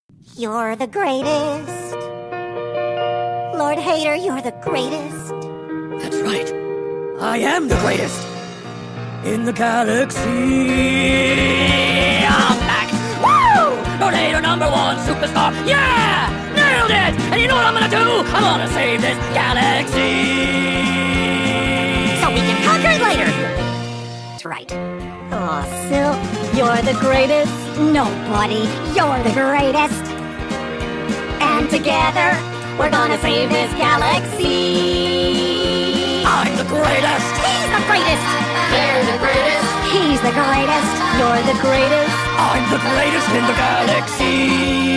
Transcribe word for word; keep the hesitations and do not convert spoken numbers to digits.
You're the greatest. Lord Hater, you're the greatest. That's right. I am the greatest in the galaxy. I'm back. Woo! Lord Hater, number one superstar. Yeah! Nailed it! And you know what I'm gonna do? I'm gonna save this galaxy. So we can conquer it later. That's right. Oh, Sil, you're the greatest. No, buddy, you're the greatest. And together, we're gonna save this galaxy. I'm the greatest. He's the greatest. They're the greatest. He's the greatest. You're the greatest. I'm the greatest in the galaxy.